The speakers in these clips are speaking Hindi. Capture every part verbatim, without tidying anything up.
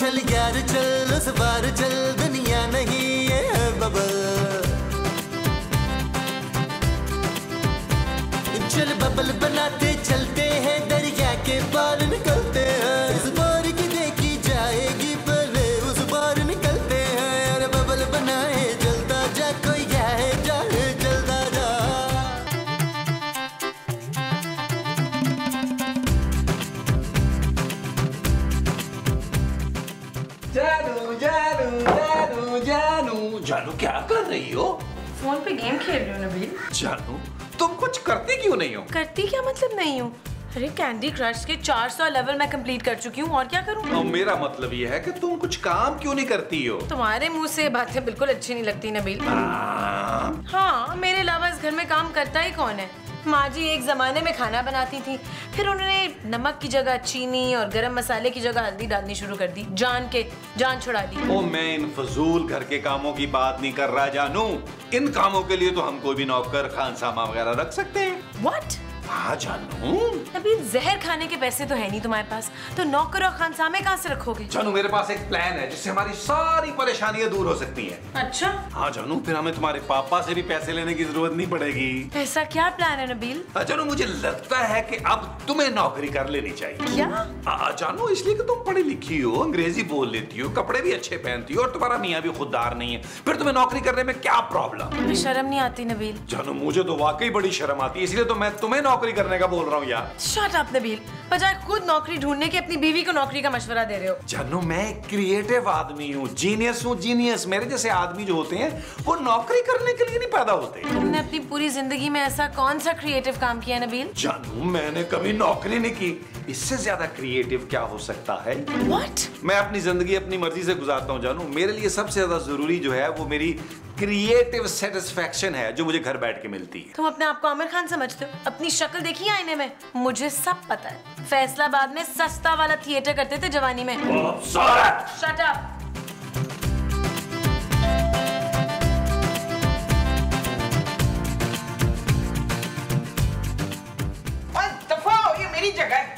चल यार चल उस बार चल, दुनिया नहीं ये है बबल। चल बबल बनाते चलते हैं, दरिया के पार निकलते हैं। इस बार की देखी जाएगी पहले उस बार निकलते हैं। अरे बबल बनाए जलता जा, कोई जाए जाए जलता जा। जानू जानू जानू जानू जानू क्या कर रही हो? फोन पे गेम खेल रही हूँ नबील। जानू तुम कुछ करती क्यों नहीं हो? करती क्या मतलब नहीं हूँ? अरे कैंडी क्रश के चार सौ लेवल मैं कंप्लीट कर चुकी हूँ, और क्या करूँ? और मेरा मतलब ये है कि तुम कुछ काम क्यों नहीं करती हो? तुम्हारे मुंह से बातें बिल्कुल अच्छी नहीं लगती नबील। हाँ, मेरे अलावा इस घर में काम करता ही कौन है? माँ जी एक जमाने में खाना बनाती थी, फिर उन्होंने नमक की जगह चीनी और गरम मसाले की जगह हल्दी डालनी शुरू कर दी। जान के जान छुड़ा दी। ओ मैं इन फजूल घर के कामों की बात नहीं कर रहा जानू। इन कामों के लिए तो हम कोई भी नौकर खानसामा वगैरह रख सकते हैं। What? हाँ जानू। अभी जहर खाने के पैसे तो है नहीं तुम्हारे पास, तो नौकर और खानसामे कहाँ से रखोगे? जानू मेरे पास एक प्लान है जिससे हमारी सारी परेशानियां दूर हो सकती हैं। अच्छा? हाँ जानू, फिर हमें तुम्हारे पापा से भी पैसे लेने की जरूरत नहीं पड़ेगी। ऐसा क्या प्लान है नबील? जानू मुझे लगता है कि अब तुम्हें नौकरी कर लेनी चाहिए। क्या? आ, जानू इसलिए कि तुम पढ़ी लिखी हो, अंग्रेजी बोल लेती हो, कपड़े भी अच्छे पहनती हो और तुम्हारा मियाँ भी खुददार नहीं है, फिर तुम्हें नौकरी करने में क्या प्रॉब्लम? शर्म नहीं आती नबील? जानू मुझे तो वाकई बड़ी शर्म आती है, इसलिए तो मैं तुम्हें नौकरी करने का बोल रहा हूँ यार। शट अप नबील, बजाय खुद नौकरी ढूंढने के अपनी बीवी को नौकरी का मशवरा दे रहे हो। जानू मैं क्रिएटिव आदमी हूँ, जीनियस हूँ, जीनियस। मेरे जैसे आदमी जो होते हैं वो नौकरी करने के लिए नहीं पैदा होते। तुमने अपनी पूरी जिंदगी में ऐसा कौन सा क्रिएटिव काम किया नबील? जानू मैंने कभी नौकरी नहीं की, इससे ज्यादा क्रिएटिव क्या हो सकता है? What? मैं अपनी जिंदगी अपनी मर्जी से गुजारता हूँ जानू। मेरे लिए सबसे ज्यादा जरूरी जो है वो मेरी क्रिएटिव सेटिस्फेक्शन है जो मुझे घर बैठ के मिलती है। तुम अपने आप को आमिर खान समझते हो? अपनी शक्ल देखी आईने में? मुझे सब पता है। फैसलाबाद में सस्ता वाला थिएटर करते थे जवानी में। Shut up. ये मेरी जगह है।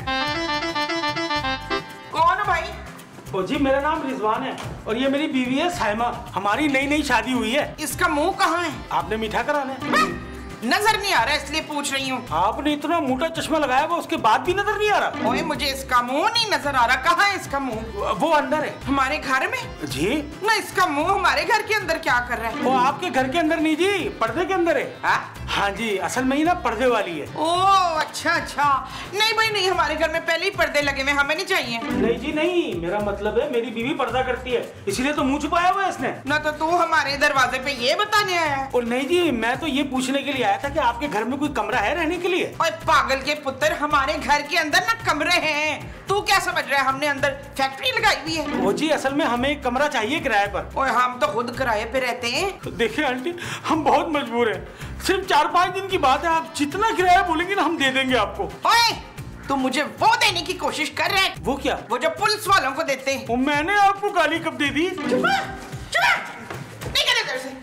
कौन है भाई? ओ जी मेरा नाम रिजवान है और ये मेरी बीवी है साइमा। हमारी नई नई शादी हुई है। इसका मुंह कहाँ है? आपने मीठा कराना है? नजर नहीं आ रहा इसलिए पूछ रही हूँ। आपने इतना मोटा चश्मा लगाया हुआ उसके बाद भी नजर नहीं आ रहा? ओए मुझे इसका मुंह नहीं नजर आ रहा। कहाँ है इसका मुंह? वो अंदर है। हमारे घर में? जी ना, इसका मुंह हमारे घर के अंदर क्या कर रहा है? वो आपके घर के अंदर नहीं जी, पर्दे के अंदर है। हा? हाँ जी, असल में ही ना पर्दे वाली है। ओह अच्छा अच्छा। नहीं भाई नहीं, हमारे घर में पहले ही पर्दे लगे हुए, हमें नहीं चाहिए। नहीं जी नहीं, मेरा मतलब है मेरी बीवी पर्दा करती है, इसलिए तो मुंह छुपाया हुआ है इसने। ना तो तू हमारे दरवाजे पे ये बताने आया है? और नहीं जी, मैं तो ये पूछने के लिए आया था कि आपके घर में कोई कमरा है रहने के लिए? ओए पागल के पुत्र, हमारे घर के अंदर ना कमरे हैं। तू क्या समझ रहा है हमने अंदर फैक्ट्री लगाई हुई है? वो जी असल में हमें एक कमरा चाहिए किराए पर। ओए हम तो खुद किराए पे रहते हैं। देखिए आंटी, हम बहुत मजबूर हैं। सिर्फ चार पाँच दिन की बात है, आप जितना किराया बोलेंगे ना हम दे देंगे आपको। ओए तू मुझे वो देने की कोशिश कर रहा है? वो क्या? वो जो पुलिस वालों को देते हैं। वो मैंने आपको गाली कब दे दी? चुप चुप निकल इधर से।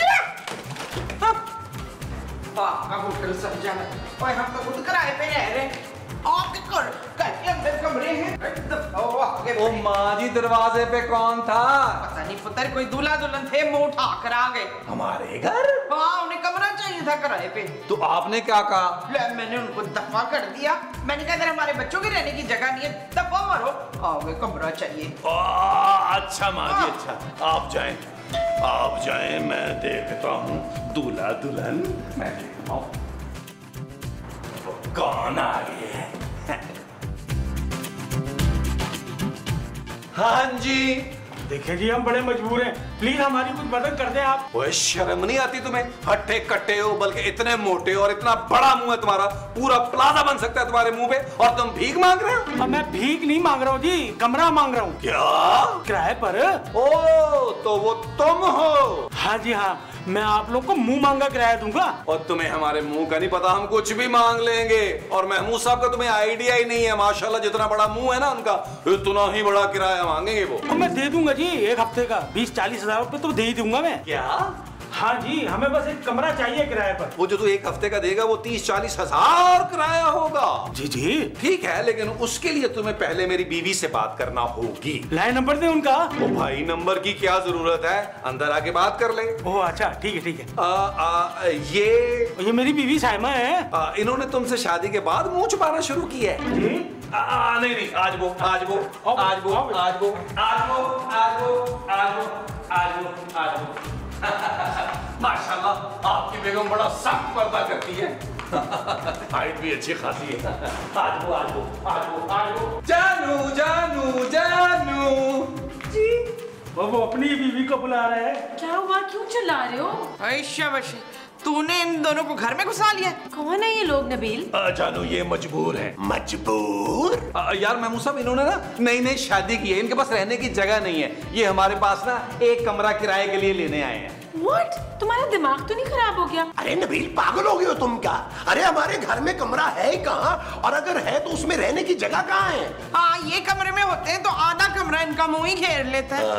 होटल समझा। ओए हम तो खुद किराए पे रह रहे हैं। आपके घर के अंदर कमरे हैं। ओ माँ जी, दरवाजे पे कौन था? पता नहीं पुत्र, कोई दूल्हा दुल्हन थे, मुंह उठा कर आ गए। हमारे घर? हाँ, उन्हें कमरा चाहिए था किराए पे। तो आपने क्या कहा? ले, मैंने उनको दफा कर दिया। मैंने कहा अगर हमारे बच्चों के रहने की जगह नहीं है, दफा मारो। आओगे, कमरा चाहिए। आ, अच्छा माँ जी, अच्छा आप जाएं, आप जाएं, मैं देखता हूँ दूल्हा दुल्हन। मैं देखता हूँ कौन आ गए। हाँ जी। देखिए जी, हम बड़े मजबूर हैं, प्लीज हमारी कुछ मदद कर दें आप। ओए शर्म नहीं आती तुम्हें? हट्टे कट्टे हो, बल्कि इतने मोटे और इतना बड़ा मुंह है तुम्हारा, पूरा प्लाजा बन सकता है तुम्हारे मुंह पे, और तुम भीख मांग रहे हो? अब मैं भीख नहीं मांग रहा हूँ जी, कमरा मांग रहा हूँ। क्या? किराए पर। ओ तो वो तुम हो? हाँ जी हाँ, मैं आप लोग को मुंह मांगा किराया दूंगा। और तुम्हें हमारे मुंह का नहीं पता, हम कुछ भी मांग लेंगे। और महमूद साहब का तुम्हें आइडिया ही नहीं है, माशाल्लाह जितना बड़ा मुंह है ना उनका, उतना ही बड़ा किराया मांगेंगे वो। और मैं दे दूंगा जी, एक हफ्ते का बीस चालीस हजार रुपए तो दे ही दूंगा मैं। क्या? हाँ जी, हमें बस एक कमरा चाहिए किराए पर। वो जो तू एक हफ्ते का देगा वो तीस चालीस हजार किराया होगा। जी जी ठीक है, लेकिन उसके लिए तुम्हें पहले मेरी बीवी से बात करना होगी। लाइन नंबर दे उनका। ओ भाई, नंबर की क्या जरूरत है, अंदर आके बात कर ले। ओह अच्छा, ठीक है ठीक है। आ, आ, ये ये मेरी बीवी साइमा है। आ, इन्होंने तुमसे शादी के बाद मुंह छुपाना शुरू किया है। जी? आ, आ, नहीं नहीं, आज वो आज वो आज वो आज वो आज वो आज वो आज वो आज वो आज वो माशाल्लाह, आपकी बेगम बड़ा सख्त पर्दा करती है। हाइट भी अच्छी खासी है। आज वो आज वो आज वो आज वो जानू जानू जानू जी वो वो अपनी बीवी को बुला रहे हैं। क्या हुआ, क्यों चिल्ला रहे हो? अरे शाबाश, तूने इन दोनों को घर में घुसा लिया। कौन है ये लोग नबील? आ, जानू ये मजबूर है। मजबूर? आ, यार महमूद साहब, इन्होंने ना नई नई शादी की है, इनके पास रहने की जगह नहीं है। ये हमारे पास ना एक कमरा किराए के लिए लेने आए हैं। What? तुम्हारा दिमाग तो नहीं खराब हो गया? अरे नबील, पागल हो गए हो तुम क्या? अरे हमारे घर में कमरा है ही कहाँ, और अगर है तो उसमें रहने की जगह कहाँ है? हाँ, ये कमरे में होते हैं तो आधा कमरा इनका मुंह ही घेर लेता है।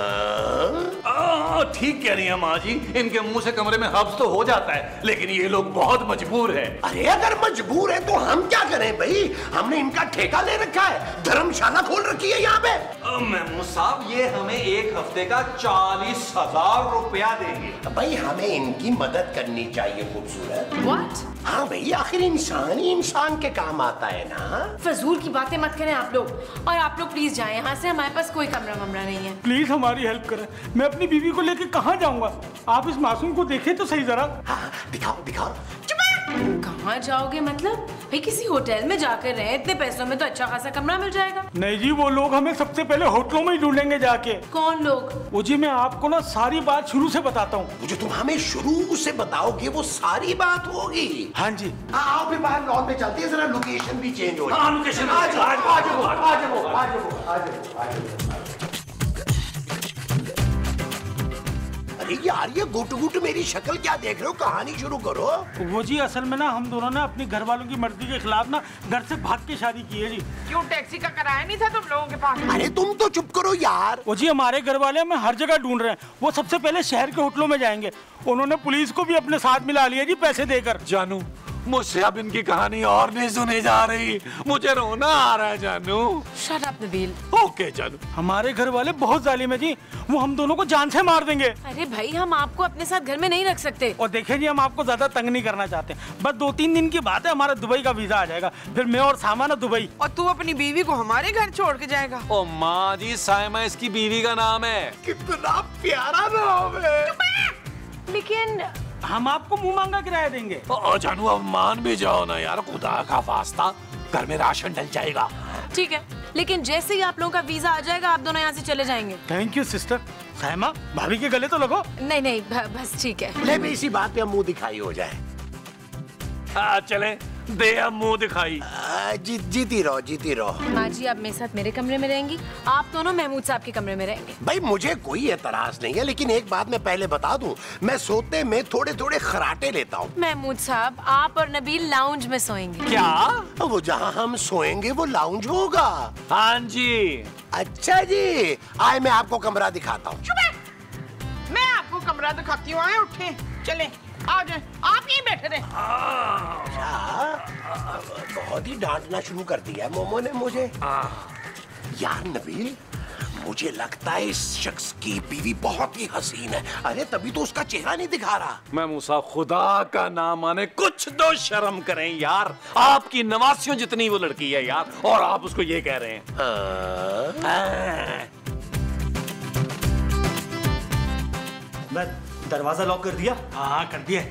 आ, ठीक कह रही है माँ जी, इनके मुंह से कमरे में हब्स तो हो जाता है, लेकिन ये लोग बहुत मजबूर है। अरे अगर मजबूर है तो हम क्या करें भाई? हमने इनका ठेका ले रखा है, धर्मशाला खोल रखी है यहाँ पे। महमूद साहब, ये हमें एक हफ्ते का चालीस हजार रुपया देंगे। भाई हमें इनकी मदद करनी चाहिए खूबसूरत। What? हाँ भाई, आखिर इंसान ही इंसान के काम आता है ना। फजूल की बातें मत करें आप लोग, और आप लोग प्लीज जाएं यहाँ से, हमारे पास कोई कमरा वमरा नहीं है। प्लीज हमारी हेल्प करें, मैं अपनी बीवी को लेके कहाँ जाऊंगा? आप इस मासूम को देखें तो सही जरा। हाँ, दिखाओ दिखाओ। कहाँ जाओगे मतलब? भाई किसी होटल में जाकर रहे, इतने पैसों में तो अच्छा खासा कमरा मिल जाएगा। नहीं जी, वो लोग हमें सबसे पहले होटलों में ही ढूंढेंगे जाके। कौन लोग? वो जी, मैं आपको ना सारी बात शुरू से बताता हूँ। वो जो तुम हमें शुरू से बताओगे वो सारी बात होगी। हाँ जी। हाँ, आओ फिर बाहर लॉन में चलते हैं, जरा लोकेशन भी चेंज हो जाए। हाँ, लोकेशन आ जाओ आ जाओ आ जाओ आ जाओ आ जाओ आ जाओ। अरे यार, ये गुट गुट मेरी शक्ल क्या देख रहे हो? कहानी शुरू करो। वो जी, असल में ना हम दोनों ने अपनी घर वालों की मर्जी के खिलाफ ना घर से भाग के शादी की है जी। क्यों, टैक्सी का किराया नहीं था तुम लोगों के पास? अरे तुम तो चुप करो यार। वो जी, हमारे घर वाले हमें हर जगह ढूंढ रहे हैं। वो सबसे पहले शहर के होटलों में जाएंगे। उन्होंने पुलिस को भी अपने साथ मिला लिया जी, पैसे देकर। जानू, मुझसे अब इनकी कहानी और नहीं सुनी जा रही, मुझे रोना आ रहा है जानू। Shut up, Nabeel. ओके जानू। हमारे घर वाले बहुत जालिम है जी, वो हम दोनों को जान से मार देंगे। अरे भाई, हम आपको अपने साथ घर में नहीं रख सकते। और देखिए जी, हम आपको ज्यादा तंग नहीं करना चाहते, बस दो तीन दिन की बात है, हमारा दुबई का वीजा आ जाएगा, फिर मैं और सामा ना दुबई। और तू अपनी बीवी को हमारे घर छोड़ के जाएगा? ओ माँ जी, साइमा इसकी बीवी का नाम है। कितना प्यारा नाम है। लेकिन हम आपको मुंह मांगा किराया देंगे। ओ जानू, अब मान भी जाओ ना यार, खुदा का वास्ता, घर में राशन डल जाएगा। ठीक है, लेकिन जैसे ही आप लोगों का वीजा आ जाएगा, आप दोनों यहाँ से चले जाएंगे। Thank you sister. साइमा, भाभी के गले तो लगो। नहीं नहीं, ब- बस ठीक है। ले भी इसी बात पे अब मुंह दिखाई हो जाए। हाँ चले, दे अब मुंह दिखाई। आ, जी, जीती रहो जीती रहो। माँ जी, आप मेरे साथ मेरे कमरे में रहेंगी, आप दोनों महमूद साहब के कमरे में रहेंगे। भाई मुझे कोई एतराज नहीं है, लेकिन एक बात मैं पहले बता दूं, मैं सोते में थोड़े थोड़े खराटे लेता हूँ। महमूद साहब, आप और नबील लाउंज में सोएंगे। क्या? वो जहाँ हम सोएंगे वो लाउंज होगा। हाँ जी। अच्छा जी, आए मैं आपको कमरा दिखाता हूँ। मैं आपको कमरा दिखाती हूँ, आए उठे चले, आ जाए, आप यहीं बैठे रहे। बहुत ही डांटना शुरू कर दिया मोमो ने मुझे। यार नबील, मुझे लगता है इस शख्स की बीवी बहुत ही हसीन है। अरे तभी तो उसका चेहरा नहीं दिखा रहा। मैं मूसा, खुदा का नाम माने कुछ तो शर्म करें यार, आपकी नवासियों जितनी वो लड़की है यार, और आप उसको ये कह रहे हैं। मैं दरवाजा लॉक कर दिया। हाँ हाँ, कर दिया।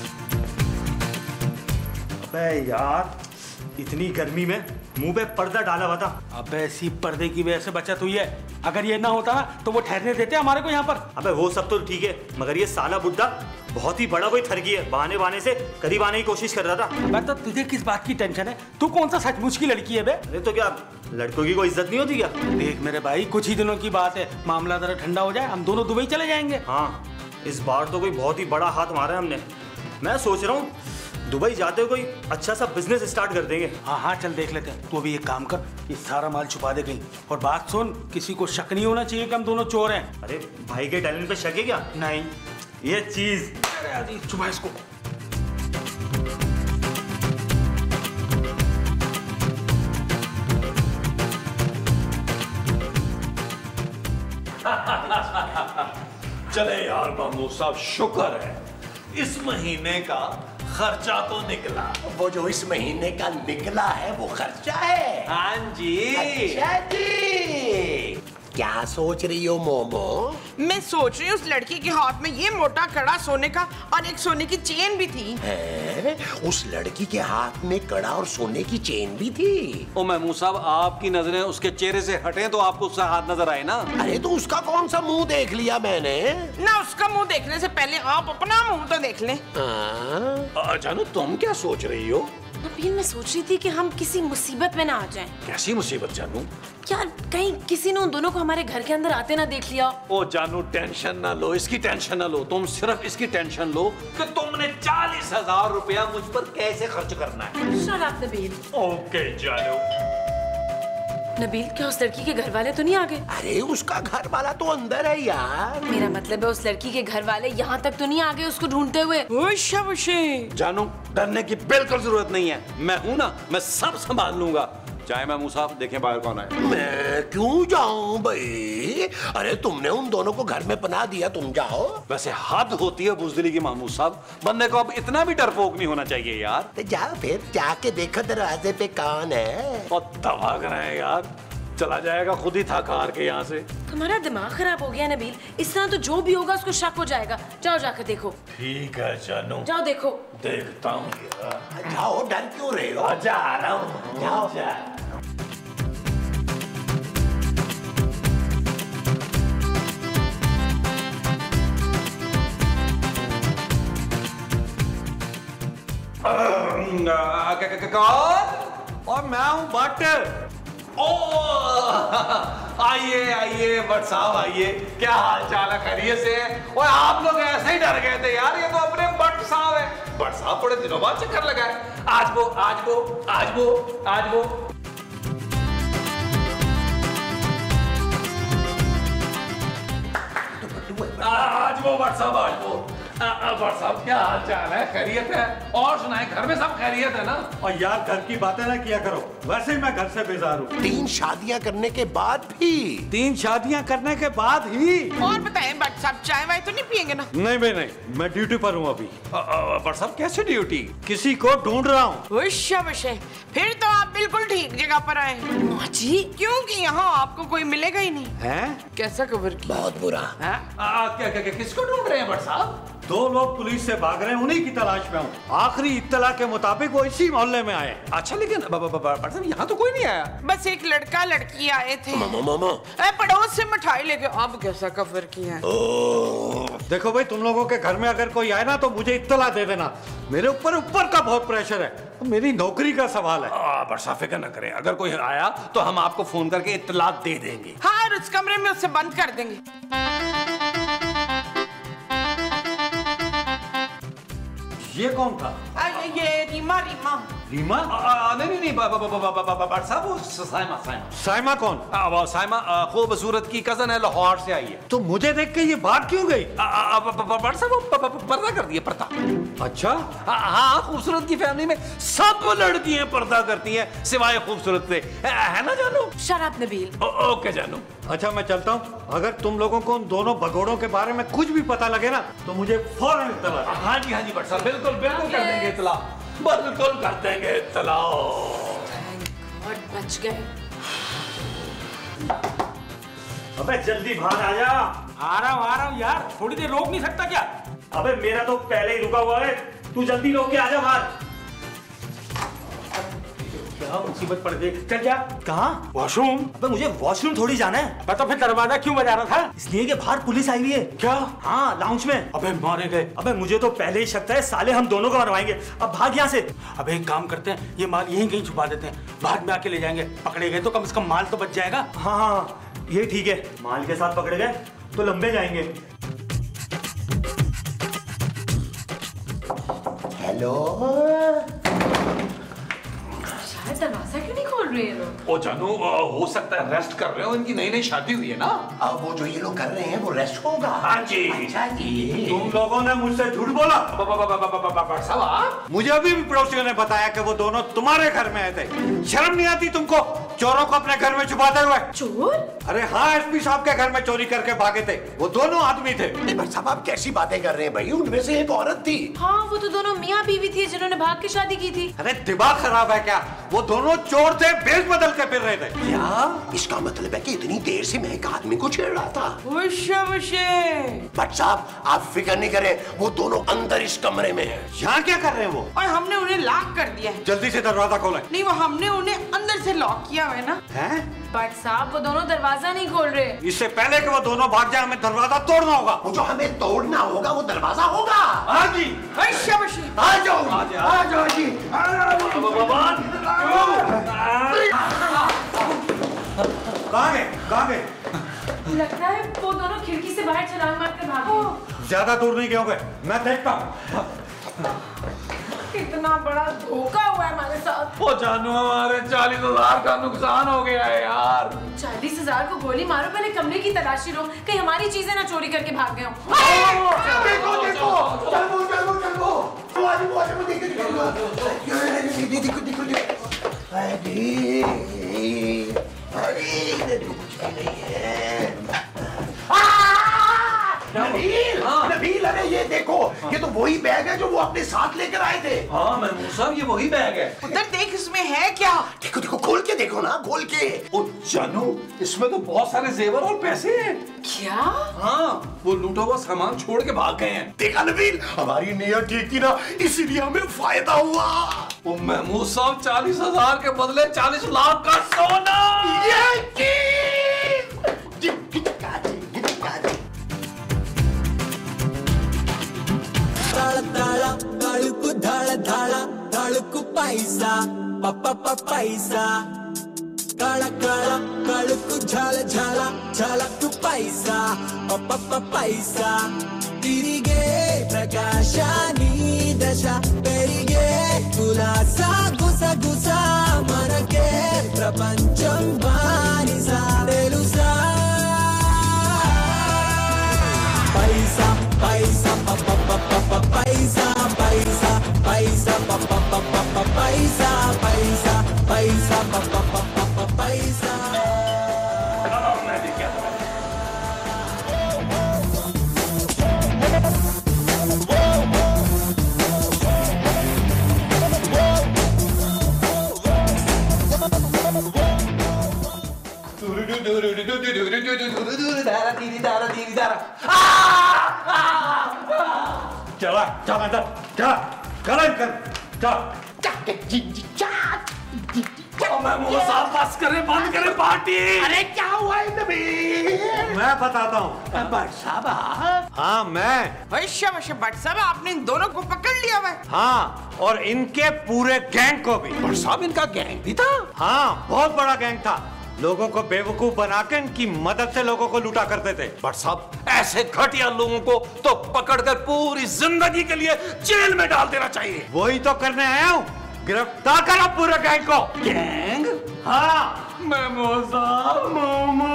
अबे यार, इतनी गर्मी में मुंह पे पर्दा डाला हुआ था। अबे इसी पर्दे की वजह से बचत हुई है, अगर ये ना होता ना तो वो ठहरने देते हमारे को यहाँ पर। अबे वो सब तो ठीक है, मगर ये साला बुड्ढा बहुत ही बड़ा कोई ठरगी है, बहाने बहाने से करीब आने की कोशिश कर रहा था। अबे तो तुझे किस बात की टेंशन है? तू कौन सा सचमुच की लड़की है बे? अरे तो क्या लड़कों की कोई इज्जत नहीं होती क्या? देख मेरे भाई, कुछ ही दिनों की बात है, मामला जरा ठंडा हो जाए, हम दोनों दुबई चले जाएंगे। हाँ, इस बार तो कोई बहुत ही बड़ा हाथ मारा है हमने। मैं सोच रहा हूँ दुबई जाते हुए कोई अच्छा सा बिजनेस स्टार्ट कर देंगे। हाँ हाँ, चल देख लेते हैं। तू अभी एक काम कर, ये सारा माल छुपा दे कहीं, और बात सुन, किसी को शक नहीं होना चाहिए कि हम दोनों चोर हैं। अरे भाई के टैलेंट पे शक है क्या? नहीं। ये चीज। चुपा इसको। चले यार मामू साहब, शुक्र है इस महीने का खर्चा तो निकला। वो जो इस महीने का निकला है वो खर्चा है। हाँ जी। अच्छा जी, क्या सोच रही हो मोमो? मैं सोच रही हूँ उस लड़की के हाथ में ये मोटा कड़ा सोने का और एक सोने की चेन भी थी। है? उस लड़की के हाथ में कड़ा और सोने की चेन भी थी। ओ महमूद साहब, आपकी नजरें उसके चेहरे से हटें तो आपको उसका हाथ नजर आए ना। अरे तो उसका कौन सा मुंह देख लिया मैंने? ना उसका मुंह देखने से पहले आप अपना मुंह तो देख लें। हाँ? जानू तुम क्या सोच रही हो? नबील, मैं सोच रही थी कि हम किसी मुसीबत में ना आ जाएं। कैसी मुसीबत जानू? यार कहीं किसी ने उन दोनों को हमारे घर के अंदर आते ना देख लिया। ओ जानू, टेंशन ना लो, इसकी टेंशन ना लो, तुम सिर्फ इसकी टेंशन लो कि तुमने चालीस हजार रुपया मुझ पर कैसे खर्च करना है। Shut up Nabeel. ओके जानू। नबील, क्या उस लड़की के घर वाले तो नहीं आ गए? अरे उसका घर वाला तो अंदर है यार। मेरा मतलब है उस लड़की के घर वाले यहाँ तक तो नहीं आ गए उसको ढूंढते हुए? जानू, डरने की बिल्कुल जरूरत नहीं है, मैं हूं ना, मैं सब संभाल लूंगा। चाहे महमूद साहब देखें बाहर कौन है। मैं क्यों जाऊं भाई? अरे तुमने उन दोनों को घर में पनाह दिया, तुम जाओ। वैसे हद होती है बुजदिली की महमूद साहब, बंदे को अब इतना भी डरपोक नहीं होना चाहिए यार। तो जाओ फिर, जाके देखो दरवाजे पे कौन है। और दवा कराए यार, चला जाएगा खुद ही थक हार के यहाँ से। तुम्हारा दिमाग खराब हो गया नबील, इस तरह तो जो भी होगा उसको शक हो जाएगा। जाओ जाकर देखो। ठीक है जानू, जाओ देखो। देखता हूँ यार। जाओ, डर क्यों रहे हो? जा रहा हूँ, जाओ। जा। कौन? और मैं हूँ भट्ट। ओ आइए आइए भट्ट साहब, आइए। क्या हाल चाल है, खैरियत से? और आप लोग ऐसे ही डर गए थे यार, ये तो अपने भट्ट साहब है। भट्ट साहब बड़े दिनों बाद चक्कर लगाए। आज वो आज वो आज वो आज वो आज वो भट्ट साहब आज वो भट्ट साहब, क्या हाल चाल है, खैरियत है? और सुनाए, घर में सब खैरियत है ना? और यार घर की बातें ना किया करो, वैसे ही मैं घर से बेजार हूँ। तीन शादियां करने के बाद भी? तीन शादियां करने के बाद ही? और बताएं भट्ट साहब, चाय वाय तो नहीं पियेंगे ना? नहीं भाई नहीं, मैं ड्यूटी पर हूँ अभी। भट्ट साहब कैसे ड्यूटी? किसी को ढूंढ रहा हूँ। फिर तो आप बिल्कुल ठीक जगह पर आए। जी, क्योंकि यहाँ आपको कोई मिलेगा ही नहीं। हैं? कैसा कवर किया? बहुत बुरा। आ, क्या, क्या, क्या, किसको ढूंढ रहे हैं भट्ट साहब? दो लोग पुलिस से भाग रहे हैं, उन्हीं की तलाश में हूँ। आखिरी इत्तला के मुताबिक वो इसी मोहल्ले में आए। अच्छा, लेकिन भट्ट साहब यहाँ तो कोई नहीं आया। बस एक लड़का लड़की आए थे। मामा मामा। ए, पड़ोस से मिठाई लेके। अब कैसा कवर किया? देखो भाई, तुम लोगों के घर में अगर कोई आए ना तो मुझे इत्तला दे देना। मेरे ऊपर ऊपर का बहुत प्रेशर है, मेरी नौकरी का सवाल है। भट्ट साहब फिक्र न करें, अगर कोई आया तो हम आपको फोन करके इत्तला दे देंगे। हाँ, और उस कमरे में उसे बंद कर देंगे। ये कौन था? आ, ये रीमा रीमा रीमा? नहीं नहीं नहीं भट्ट साहब, वो साइमा साइमा। साइमा कौन? आ, वो साइमा खूबसूरत की कजन है, लाहौर से आई है। तो मुझे देख के ये भाग क्यों गई? भट्ट साहब वो पर्दा कर दिया, पर्दा। अच्छा। हाँ, खूबसूरत की फैमिली में सब लड़कियां पर्दा करती हैं सिवाय खूबसूरत से, है ना जानू? शराब नबील। ओके जानू। अच्छा मैं चलता हूँ। अगर तुम लोगों को उन दोनों भगोड़ों के बारे में कुछ भी पता लगे ना तो मुझे फौरन इत्तला दो। हाँ जी हाँ जी भट्ट साहब, बिल्कुल बिल्कुल कर देंगे इत्तला, बिल्कुल कर देंगे इत्तला। गॉड, बच गए। अबे जल्दी भाग आ जा। आ रहा हूँ आ रहा हूँ यार, थोड़ी देर रोक नहीं सकता क्या? अबे मेरा तो पहले ही रुका हुआ है, तू जल्दी रोक के आ जा बाहर। क्या मुसीबत पड़ गई? चल जा। कहाँ? वॉशरूम। अबे मुझे वॉशरूम थोड़ी जाना है। बता फिर दरवाजा क्यों बजा रहा था? इसलिए कि बाहर पुलिस आई हुई है। क्या? हाँ, लाउंज में। अबे मारे गए। अबे मुझे तो पहले ही शक था, साले हम दोनों को मरवाएंगे। अब भाग यहाँ से। अबे एक काम करते हैं, ये माल यहीं कहीं छुपा देते हैं, बाद में आके ले जाएंगे। पकड़े गए तो कम से कम माल तो बच जाएगा। हाँ हाँ ये ठीक है, माल के साथ पकड़े गए तो लंबे जाएंगे। हेलो। दरवाजा क्यों नहीं खोल रहे हैं लोग? ओ जानू, हो सकता है रेस्ट कर रहे हो, इनकी नई नई शादी हुई है ना। अब वो जो ये लोग कर रहे हैं वो रेस्ट होगा। हाँ जी। अच्छा जी। तुम लोगों ने मुझसे झूठ बोला। साहब आप? मुझे अभी भी पड़ोसियों ने बताया कि वो दोनों तुम्हारे घर में आए थे। शर्म नहीं आती तुमको चोरों को अपने घर में छुपाते हुए? चोर? अरे हाँ, एसपी साहब के घर में चोरी करके भागे थे। वो दोनों आदमी थे। भाई साहब आप कैसी बातें कर रहे हैं भाई? उनमें से एक औरत थी। हाँ, वो तो दोनों मियाँ बीवी थी जिन्होंने भाग के शादी की थी। अरे दिमाग खराब है क्या? वो दोनों चोर थे, भेष बदल के फिर रहे थे। क्या? इसका मतलब है कि इतनी देर से मैं एक आदमी को छेड़ रहा था। बट साहब आप फिक्र नहीं करें, वो दोनों अंदर इस कमरे में है। यहाँ क्या कर रहे हैं वो? और हमने उन्हें लॉक कर दिया है। जल्दी से दरवाजा खोलें। नहीं, वो हमने उन्हें अंदर से लॉक किया हुआ है ना। हैं? बट साहब वो दोनों दरवाजा नहीं खोल रहे। इससे पहले कि वो दोनों भाग जाए हमें दरवाजा तोड़ना होगा। वो जो हमें तोड़ना होगा वो दरवाजा होगा। हाँ जी। आ जाओ आ जाओ जी। कहाँ गए? कहाँ गए? लगता है वो दोनों खिड़की से बाहर छलांग मार कर भागे। ज्यादा दूर नहीं गए होंगे, मैं देखता हूँ। कितना बड़ा धोखा हुआ है हमारे साथ। ओ जानू, हमारे चालीस हजार का नुकसान हो गया है यार। चालीस हजार को गोली मारो, पहले कमरे की तलाशी लो, कहीं हमारी चीजें ना चोरी करके भाग गए हो। देखो देखो चलो चलो चलो वो आदमी वो आदमी देखो देखो देखो देखो देखो अरे अरे कुछ भी नहीं है। नबील, नबील, अरे ये देखो, ये तो वही बैग है जो वो अपने साथ लेकर आए थे। हाँ महमूद साहब, ये वही बैग है। उधर देख, इसमें है क्या? देखो देखो खोल के देखो ना, खोल के। ओ जानू, इसमें तो बहुत सारे जेवर और पैसे हैं। क्या? हाँ, वो लूटा हुआ सामान छोड़ के भाग गए हैं। देखा नबील, हमारी नीयत ठीक थी ना, इसीलिए हमें फायदा हुआ। ओ महमूद साहब, चालीस हजार के बदले चालीस लाख का सोना। ये ताಳ ताಳ ताळुकु धाळ धाळ ताळुकु पैसा पप्पा पैसा काळा काळा काळुकु झाळ झाळ झाळकु पैसा पप्पा पैसा तिरिगे प्रकाशानी दशा पेरिगे कुलासा गुसा गुसा मनके प्रपंचम बानिसा तेलुसा पैसा पैसा पप्पा पप्पा पैसा पैसा पैसा पप्पा पप्पा पैसा पैसा पैसा पप्पा पप्पा पैसा। मैं भी क्या चला चल अंदर चला चला कर महमूद साहब, बस करें, बंद करें पार्टी। अरे क्या हुआ है नबील? मैं बताता हूँ। बट साहब हाँ मैं। बट साहब आपने इन दोनों को पकड़ लिया हुआ है। हाँ, और इनके पूरे गैंग को भी। बट साहब, इनका गैंग भी था? हाँ, बहुत बड़ा गैंग था। लोगों को बेवकूफ बनाकर इनकी मदद से लोगों को लूटा करते थे। बट साहब, ऐसे घटिया लोगों को तो पकड़कर पूरी जिंदगी के लिए जेल में डाल देना चाहिए। वही तो करने आया हूँ, गिरफ्तार करो पूरे गैंग को। गैंग? हाँ। महमूद साहब, मामा।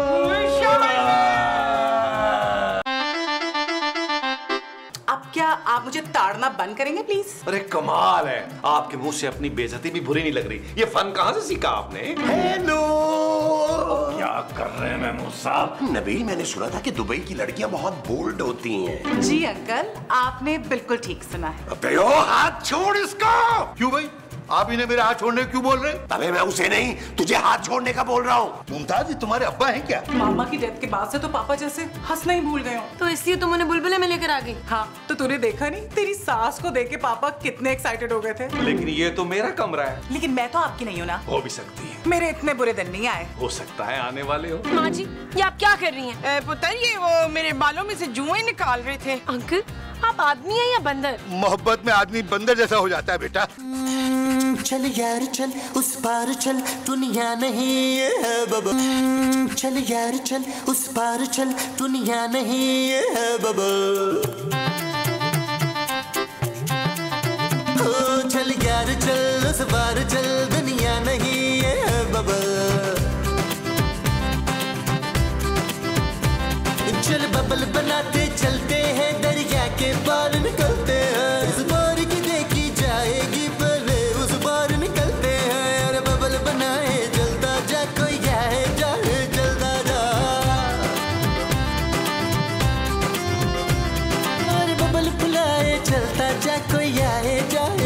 अब क्या आप मुझे ताड़ना बंद करेंगे प्लीज? अरे कमाल है, आपके मुंह से अपनी बेइज्जती भी बुरी नहीं लग रही। ये फन कहाँ से सीखा आपने? हेलो, क्या कर रहे हैं महमूद साहब? नबील, मैंने सुना था कि दुबई की लड़कियां बहुत बोल्ड होती हैं। जी अंकल, आपने बिल्कुल ठीक सुना है। अबे ओ, हाथ छोड़ इसका। क्यों भाई, आप इन्हें मेरे हाथ छोड़ने क्यों बोल रहे? अबे मैं उसे नहीं, तुझे हाथ छोड़ने का बोल रहा हूँ। मुमताज, ये तुम्हारे अब्बा हैं क्या? मामा की डेथ के बाद से तो पापा जैसे हंसना ही भूल गए हो। तो इसलिए तुम उन्हें बुलबुले में लेकर आ गई? हाँ, तो तूने देखा नहीं, तेरी सास को देख के पापा कितने एक्साइटेड हो गए थे। लेकिन ये तो मेरा कमरा है। लेकिन मैं तो आपकी नहीं हूँ ना। हो भी सकती है। मेरे इतने बुरे दिन नहीं आए। हो सकता है आने वाले हो। माँ जी, ये आप क्या कर रही हैं? पुत्र, ये वो मेरे बालों में से जुएं निकाल रहे थे। अंकल, आप आदमी हैं या बंदर? मोहब्बत में आदमी बंदर जैसा हो जाता है बेटा। चल यार चल उस पार चल, दुनिया नहीं है बाबा। चल यार चल उस पार चल, दुनिया नहीं है बाबा। चल यार चल उस पार चल, दुनिया चल बबल बनाते चलते हैं, दरिया के पार निकलते हैं। इस बार की देखी जाएगी पहले उस बार निकलते हैं। अरे बबल बनाए जलता जा, कोई आए जाए जलता जा। अरे बबल बुलाए चलता जा, कोई आए जाए